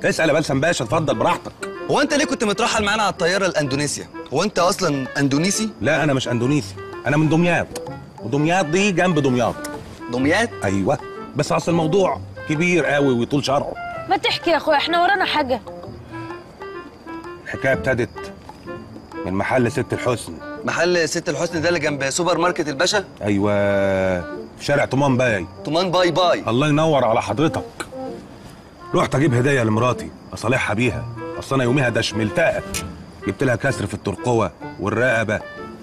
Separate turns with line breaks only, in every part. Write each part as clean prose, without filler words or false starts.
اسال يا بلسم باشا، اتفضل براحتك.
هو انت ليه كنت مترحل معانا على الطياره الاندونيسيا؟ هو انت اصلا اندونيسي؟
لا انا مش اندونيسي، انا من دمياط، ودمياط دي جنب دمياط.
دمياط؟
ايوه، بس اصل الموضوع كبير قوي ويطول شرحه.
ما تحكي يا اخويا، احنا ورانا حاجه.
الحكايه ابتدت من محل ست الحسن.
محل ست الحسن ده اللي جنب سوبر ماركت الباشا؟
ايوه، في شارع طمان باي.
طمان باي باي.
الله ينور على حضرتك. رحت اجيب هديه لمراتي اصالحها بيها، اصل انا يوميها ده شملتها، جبت لها كسر في الترقوه والرقبه.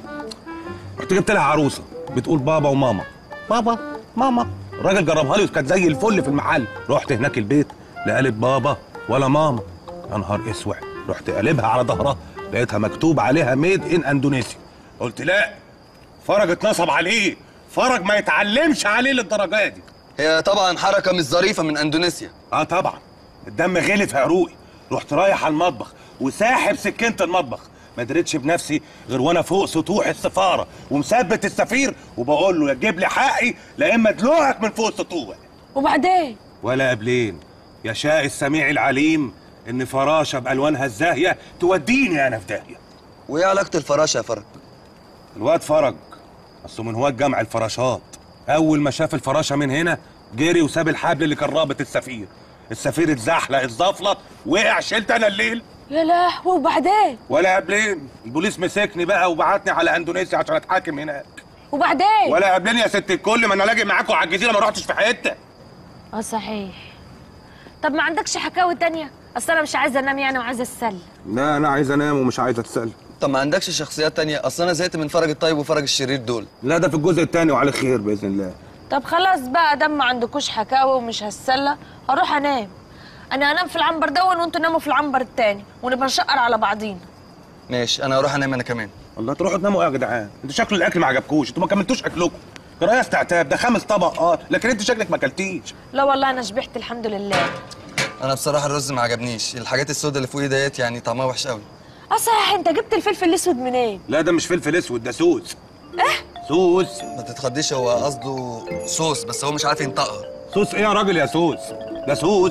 رحت جبت لها عروسه بتقول بابا وماما، بابا ماما. الراجل جربها لي وكانت زي الفل في المحل. رحت هناك البيت لا قالت بابا ولا ماما. يا نهار اسود، رحت قلبها على ظهرها لقيتها مكتوب عليها ميد ان اندونيسيا. قلت لا، فرج اتنصب عليه، فرج ما يتعلمش عليه للدرجه دي.
هي طبعا حركه مش ظريفه من اندونيسيا.
طبعا، الدم غلي في عروقي. رحت رايح على المطبخ وساحب سكينه المطبخ، ما دريتش بنفسي غير وانا فوق سطوح السفاره ومثبت السفير وبقول له يا تجيب لي حقي لا اما ادلوعك من فوق السطوح.
وبعدين؟
ولا قبلين، يشاء السميع العليم ان فراشه بالوانها الزاهيه توديني انا في داهيه.
وايه علاقه الفراشه يا فرج؟
الواد فرج اصله من هواة جمع الفراشات. اول ما شاف الفراشه من هنا جري وساب الحبل اللي كان رابط السفير. السفير اتزحلق اتزفلط وقع، شلت انا الليل.
يا لهوي، وبعدين؟
ولا قبلين، البوليس مسكني بقى وبعتني على اندونيسيا عشان اتحاكم هناك.
وبعدين؟
ولا قبلين يا ست الكل، ما انا لاجئ معاكم على الجزيره، ما رحتش في حته.
صحيح. طب ما عندكش حكاوي تانية؟ اصل انا مش عايزه انام يعني وعايزه اتسلى.
لا انا عايز انام ومش عايز اتسلى.
طب ما عندكش شخصيات تانية؟ اصل انا زهقت من فرج الطيب وفرج الشرير دول.
لا ده في الجزء الثاني وعلى خير باذن الله.
طب خلاص بقى، دام ما عندكوش حكاوي ومش هتسلى هروح انام. انا هنام في العنبر دون وانتوا ناموا في العنبر التاني ونبقى نشقر على بعضينا.
ماشي، انا هروح انام انا كمان.
الله، تروحوا تناموا ايه يا جدعان؟ انتوا شكل الاكل ما عجبكوش، انتوا ما كملتوش اكلكم. جرايه استعتاب، ده 5 طبق لكن انت شكلك ما اكلتيش.
لا والله انا شبعت الحمد لله.
انا بصراحه الرز ما عجبنيش، الحاجات السوداء اللي فوقي ديت يعني طعمها وحش قوي.
صحيح، انت جبت الفلفل الاسود منين؟
لا ده مش فلفل اسود، ده سوس.
ايه؟
سوس.
ما تتخضيش، هو قصده صوص بس هو مش عارف ينطقها.
سوس ايه يا راجل يا سوس؟ ده سوس.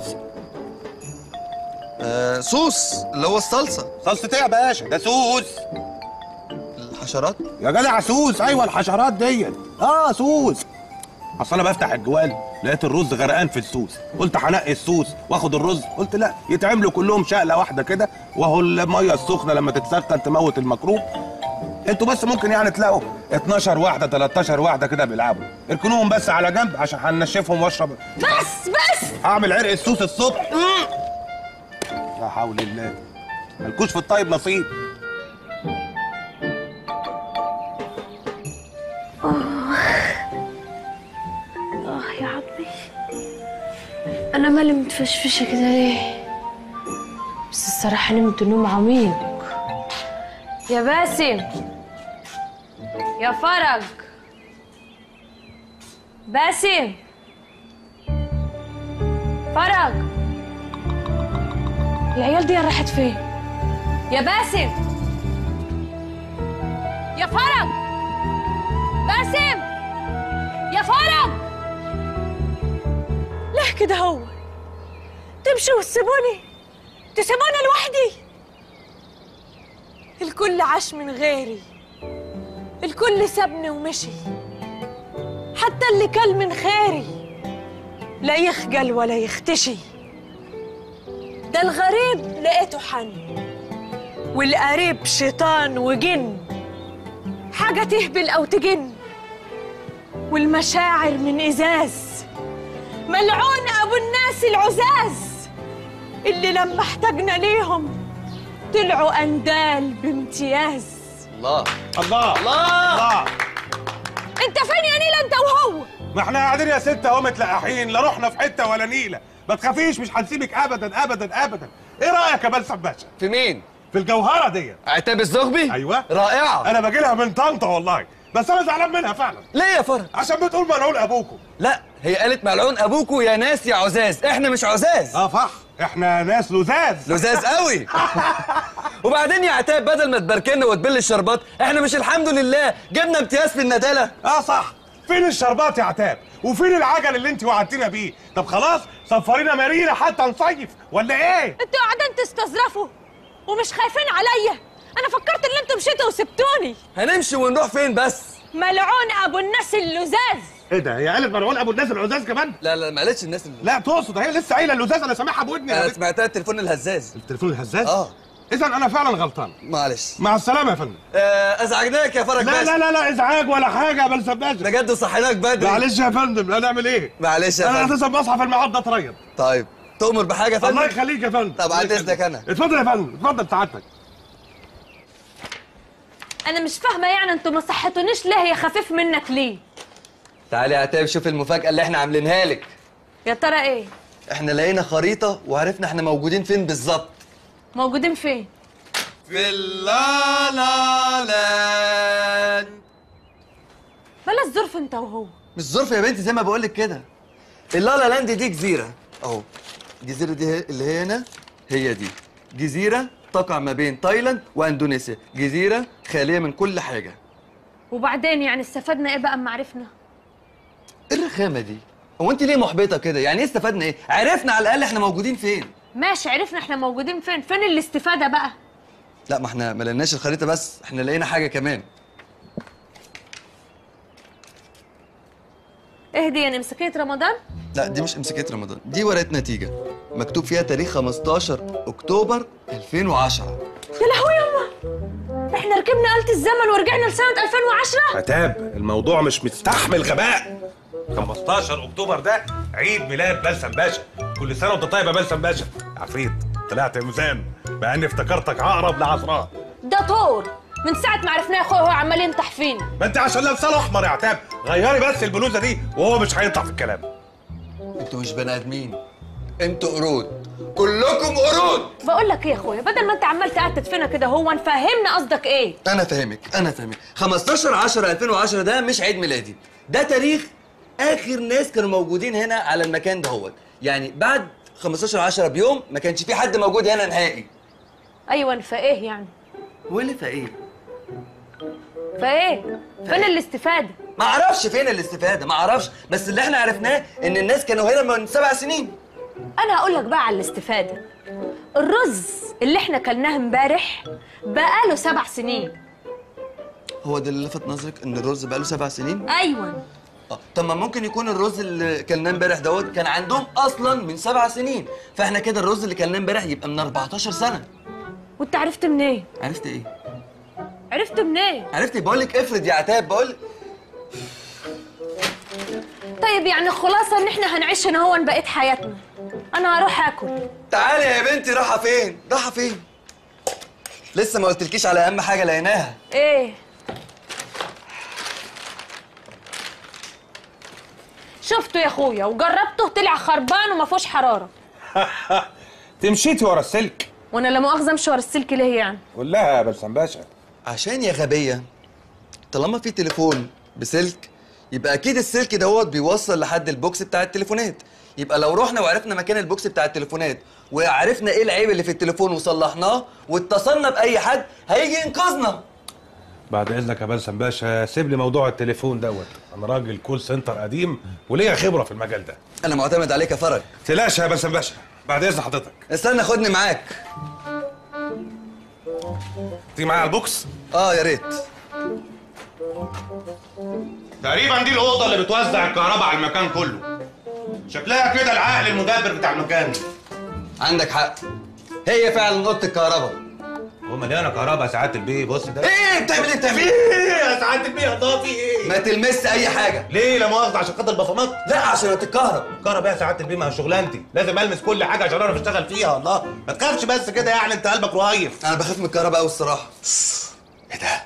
صوص اللي هو الصلصه.
صلصه ايه يا باشا؟ ده سوس.
الحشرات
يا جدع سوس، ايوه الحشرات ديت. سوس. اصل انا بفتح الجوال لقيت الرز غرقان في السوس، قلت هنقي السوس واخد الرز، قلت لا يتعملوا كلهم شقله واحده كده، وهو الميه السخنه لما تتسخن تموت الميكروب. انتوا بس ممكن يعني تلاقوا 12 واحده 13 واحده كده بيلعبوا، اركنوهم بس على جنب عشان هنشفهم واشرب.
بس
هعمل عرق السوس الصبح. لا حول الله، مالكوش في الطيب نصيب.
يا عمي، انا مالي متفشفشه كده ليه؟ بس الصراحه نمت نوم عميق. يا باسم، يا فرج، باسم، فرج، العيال دي راحت فين؟ يا باسم، يا فرج، باسم، يا فرج. ليه كده هو؟ تمشوا وتسيبوني لوحدي؟ الكل عاش من غيري، الكل سابني ومشي، حتى اللي كل من خيري لا يخجل ولا يختشي. ده الغريب لقيته حن، والقريب شيطان وجن، حاجة تهبل أو تجن، والمشاعر من إزاز، ملعون أبو الناس العزاز اللي لما احتاجنا ليهم طلعوا أندال بامتياز.
الله
الله الله.
انت فين يا نيلة انت وهو؟
ما احنا قاعدين يا ست اهو متلقحين، لا رحنا في حته ولا نيله. ما تخافيش، مش هنسيبك ابدا ابدا ابدا. ايه رايك يا بلسم باشا؟
في مين؟
في الجوهره دي.
عتاب الزغبي؟
ايوه
رائعه.
انا باجي لها من طنطا والله، بس انا زعلان منها فعلا.
ليه يا فرج؟
عشان بتقول ملعون ابوكم.
لا، هي قالت ملعون ابوكوا يا ناس يا عزاز، احنا مش عزاز.
صح، احنا ناس لزاز.
لزاز قوي. وبعدين يا عتاب، بدل ما تباركنا وتبل الشربات، احنا مش الحمد لله جبنا امتياز في الندالة؟
صح، فين الشربات يا عتاب؟ وفين العجل اللي انت وعدتينا بيه؟ طب خلاص سفرينا مارينا حتى نصيف ولا ايه؟
انتوا قاعدين تستظرفوا ومش خايفين عليا. انا فكرت ان انتوا مشيتوا وسبتوني.
هنمشي ونروح فين بس؟
ملعون ابو الناس اللزاز.
ايه ده؟ هي قالت ملعون ابو الناس العزاز كمان؟
لا ما قالتش الناس اللي...
لا تقصد، هي لسه قايله اللزاز، انا سامعها بودني.
انا سمعتها التليفون الهزاز.
التليفون الهزاز؟
اه.
اذا انا فعلا غلطان.
معلش.
مع السلامه يا فندم.
ازعجناك يا فرج
لا
باشا.
لا لا لا ازعاج ولا حاجه يا بلسم باشا.
بجد صحيناك بدري.
معلش يا فندم، هنعمل ايه؟
معلش يا
انا
فندم.
اساسا بصحى في الميعاد ده اتريض.
طيب تؤمر بحاجه يا فندم؟
الله يخليك يا فندم.
طب عاد اذنك انا.
اتفضل يا فندم، اتفضل سعادتك.
انا مش فاهمه يعني انتوا ما صحتونيش ليه؟ يا خفيف منك ليه؟
تعالي يا عتاب شوف المفاجاه اللي احنا عاملينها لك.
يا ترى ايه؟
احنا لقينا خريطه وعرفنا احنا موجودين فين بالظبط.
موجودين فين؟
في اللا لاند.
بلاش ظرف انت وهو.
مش ظرف يا بنتي، زي ما بقول لك كده. اللا لاند دي جزيره اهو. الجزيره دي اللي هي هنا هي دي جزيره تقع ما بين تايلاند واندونيسيا، جزيره خاليه من كل حاجه.
وبعدين يعني استفدنا ايه بقى اما عرفنا؟
ايه الرخامه دي؟ هو انت ليه محبطه كده؟ يعني ايه استفدنا ايه؟ عرفنا على الاقل احنا موجودين فين.
ماشي عرفنا احنا موجودين فين، فين الاستفاده بقى؟
لا ما احنا ما لقيناش الخريطه بس، احنا لقينا حاجه كمان.
ايه دي؟ يعني مسكية رمضان؟
لا دي مش امسكيه رمضان، دي ورقه نتيجه مكتوب فيها تاريخ 15 اكتوبر 2010.
يا لهوي يما، احنا ركبنا آلة الزمن ورجعنا لسنة 2010؟
عتاب الموضوع مش مستحمل غباء. 15 اكتوبر ده عيد ميلاد بلسم باشا، كل سنه وانت طيب يا بلسم باشا. عفريت طلعت ميزان، مع اني افتكرتك عقرب لعصراه.
ده طور من ساعة ما عرفناه يا اخويا، هو عمال ينطح فينا.
ما انت عشان لابسه الاحمر يا عتاب، غيري بس البلوزه دي وهو مش هينطح في الكلام.
انتوا مش بني ادمين، انتوا قرود، كلكم قرود.
بقول لك ايه يا اخويا، بدل ما انت عمال تقتت فينا كده، هو نفهمنا قصدك ايه؟
انا فاهمك 15/10/2010 ده مش عيد ميلادي، ده تاريخ اخر ناس كانوا موجودين هنا على المكان دهوت. يعني بعد 15/10 بيوم ما كانش في حد موجود هنا نهائي.
ايوه فايه يعني؟
هو اللي فايه؟
فايه؟ فين الاستفادة؟
ما اعرفش فين الاستفاده، ما اعرفش، بس اللي احنا عرفناه ان الناس كانوا هنا من 7 سنين.
انا هقول لك بقى على الاستفادة. الرز اللي احنا كلناه امبارح بقاله 7 سنين.
هو ده اللي لفت نظرك ان الرز بقاله 7 سنين؟
ايوه.
طب ما ممكن يكون الرز اللي كلناه امبارح دوت كان عندهم اصلا من 7 سنين، فاحنا كده الرز اللي كلناه امبارح يبقى من 14 سنه.
وانت عرفت منين؟
عرفت ايه؟
عرفت منين؟
عرفت بقول لك افرض يا عتاب بقول.
طيب يعني الخلاصة ان احنا هنعيش هنا هو بقيت حياتنا. انا هروح اكل.
تعالي يا بنتي، رايحه فين؟ رايحه فين؟ لسه ما قلتلكيش على اهم حاجه لقيناها.
ايه؟ شفته يا اخويا وجربته طلع خربان وما فيهوش حراره.
تمشيتي ورا السلك.
وانا لا مؤاخذه امشي ورا السلك ليه يعني؟
قول لها يا بلسم باشا.
عشان يا غبيه طالما في تليفون بسلك يبقى اكيد السلك دوت بيوصل لحد البوكس بتاع التليفونات. يبقى لو رحنا وعرفنا مكان البوكس بتاع التليفونات وعرفنا ايه العيب اللي في التليفون وصلحناه واتصلنا باي حد هيجي ينقذنا.
بعد اذنك يا بلسم باشا، سيب لي موضوع التليفون دوت، انا راجل كول سنتر قديم وليا خبره في المجال ده.
انا معتمد عليك يا فرج.
تلاش يا بلسم باشا، بعد اذن حضرتك.
استنى خدني معاك.
تيجي معايا على البوكس؟
يا ريت.
تقريبا دي الاوضه اللي بتوزع الكهرباء على المكان كله. شكلها كده العقل المدبر بتاع المكان.
عندك حق، هي فعلا اوضه الكهرباء.
هو مليانه كهرباء يا سعاده البيه. بص ده
ايه بتعمل ايه؟ بتعمل
في ايه يا سعاده البيه؟ ده في ايه؟
ما تلمس اي حاجه.
ليه لا مؤاخذه؟ عشان خاطر البصمات؟
لا عشان هتتكهرب.
كهرباء يا سعاده البيه، ما هي شغلانتي، لازم المس كل حاجه عشان اعرف اشتغل فيها. الله ما تخافش بس كده، يعني انت قلبك رهيف.
انا بخاف من الكهرباء قوي الصراحه.
ايه ده؟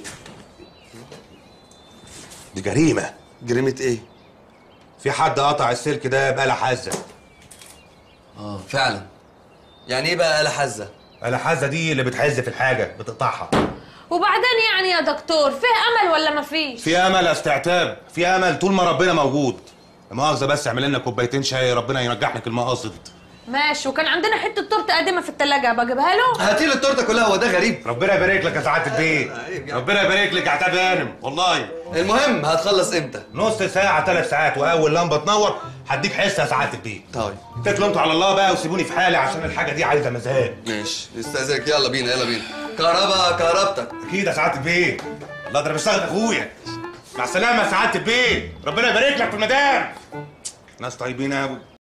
دي جريمه.
جريمه ايه؟
في حد قطع السلك ده بآلة حازه.
فعلا. يعني ايه بقى آلة حازه؟
آلة حازه دي اللي بتحز في الحاجه بتقطعها.
وبعدين يعني يا دكتور فيه امل ولا مفيش؟
في امل يا استعتاب، في امل طول ما ربنا موجود. لا مؤاخذه بس اعمل لنا كوبايتين شاي، ربنا ينجح لك المقاصد.
ماشي. وكان عندنا حته تورته قديمه في التلاجة، بجيبها له.
هاتي له التورته كلها، هو ده غريب؟
ربنا يبارك لك يا سعاده البيت. ربنا يبارك لك يا عتاب هانم والله.
المهم هتخلص امتى؟
نص ساعه 3 ساعات، واول لمبه تنور هديك حصه يا سعاده البيت.
طيب
اتكلوا انتوا على الله بقى وسيبوني في حالي عشان الحاجه دي عايزه مزاج.
ماشي، استاذنك. يلا بينا يلا بينا. كهربتك.
اكيد يا سعاده البيت. الله، ده انا بشتغل اخويا. مع السلامه يا سعاده البيت، ربنا يبارك لك في المدام. ناس طيبين قوي.